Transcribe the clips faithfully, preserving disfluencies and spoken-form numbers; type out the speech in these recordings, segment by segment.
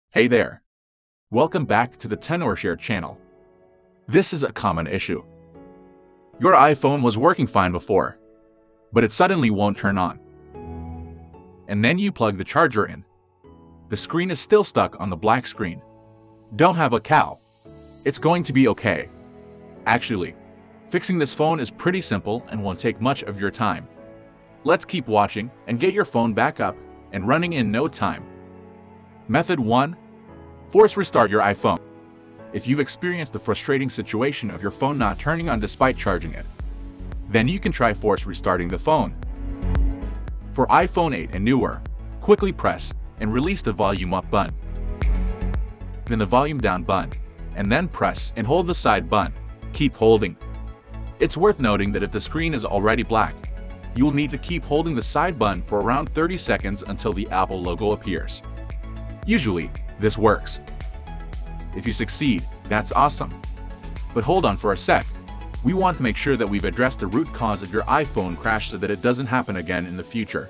Hey there! Welcome back to the Tenorshare channel. This is a common issue. Your iPhone was working fine before, but it suddenly won't turn on. And then you plug the charger in. The screen is still stuck on the black screen. Don't have a cow. It's going to be okay. Actually, fixing this phone is pretty simple and won't take much of your time. Let's keep watching and get your phone back up and running in no time. Method one. Force restart your iPhone. If you've experienced the frustrating situation of your phone not turning on despite charging it, then you can try force restarting the phone. For iPhone eight and newer, quickly press and release the volume up button, then the volume down button, and then press and hold the side button. Keep holding. It's worth noting that if the screen is already black, you will need to keep holding the side button for around thirty seconds until the Apple logo appears. Usually, this works. If you succeed, that's awesome. But hold on for a sec. We want to make sure that we've addressed the root cause of your iPhone crash so that it doesn't happen again in the future.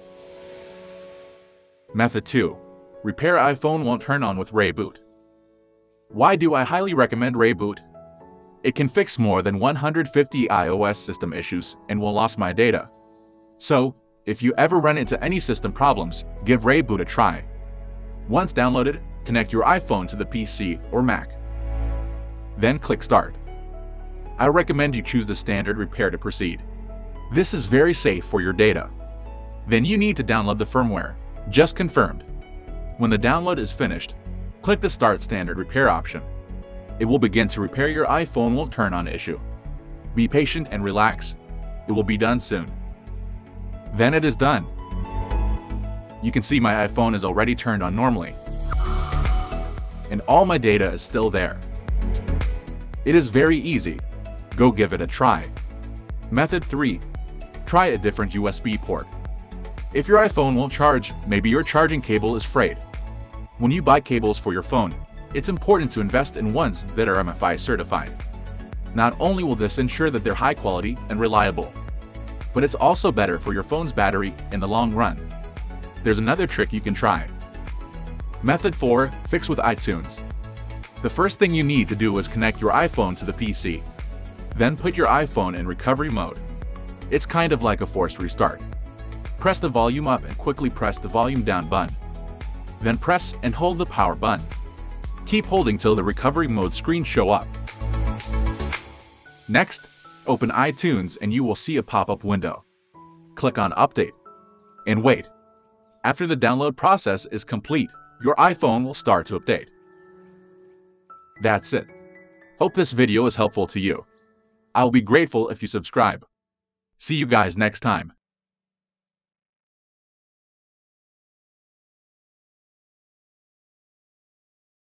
Method two. Repair iPhone won't turn on with ReiBoot. Why do I highly recommend ReiBoot? It can fix more than one hundred fifty iOS system issues and will lose my data. So, if you ever run into any system problems, give ReiBoot a try. Once downloaded, connect your iPhone to the P C or Mac. Then click Start. I recommend you choose the standard repair to proceed. This is very safe for your data. Then you need to download the firmware, just confirmed. When the download is finished, click the Start Standard Repair option. It will begin to repair your iPhone won't turn on issue. Be patient and relax. It will be done soon. Then it is done. You can see my iPhone is already turned on normally, and all my data is still there. It is very easy. Go give it a try. Method three. Try a different U S B port. If your iPhone won't charge, maybe your charging cable is frayed. When you buy cables for your phone, it's important to invest in ones that are M F I certified. Not only will this ensure that they're high quality and reliable, but it's also better for your phone's battery in the long run. There's another trick you can try. Method four. Fix with iTunes. The first thing you need to do is connect your iPhone to the P C. Then put your iPhone in recovery mode. It's kind of like a forced restart. Press the volume up and quickly press the volume down button. Then press and hold the power button. Keep holding till the recovery mode screen show up. Next, open iTunes and you will see a pop-up window. Click on Update and wait. After the download process is complete, your iPhone will start to update. That's it. Hope this video is helpful to you. I'll be grateful if you subscribe. See you guys next time.